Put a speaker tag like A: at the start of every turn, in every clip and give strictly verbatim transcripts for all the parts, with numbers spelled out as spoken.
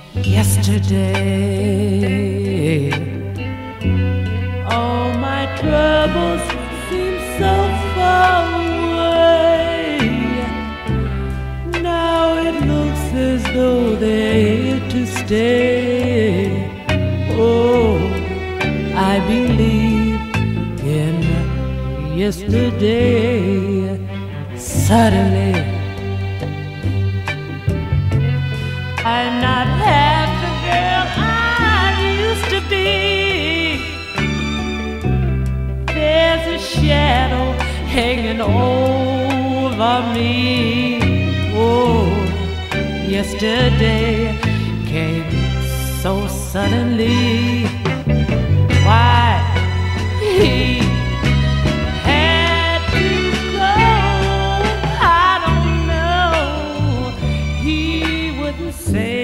A: yesterday. All my troubles seem so far away. Now it looks as though they're here to stay. Oh, I believe in yesterday. Suddenly I'm not half the girl I used to be. There's a shadow hanging over me. Oh, yesterday came so suddenly. Why he had to go, I don't know. He wouldn't say.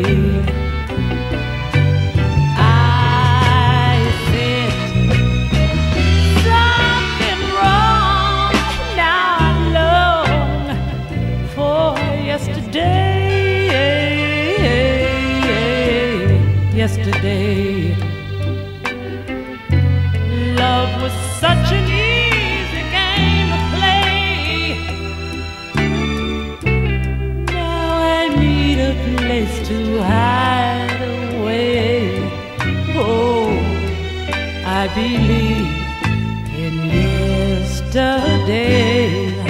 A: I said something wrong. Now I long for yesterday. Yesterday, love was such an easy game to play. Now I need a place to hide away. Oh, I believe in yesterday.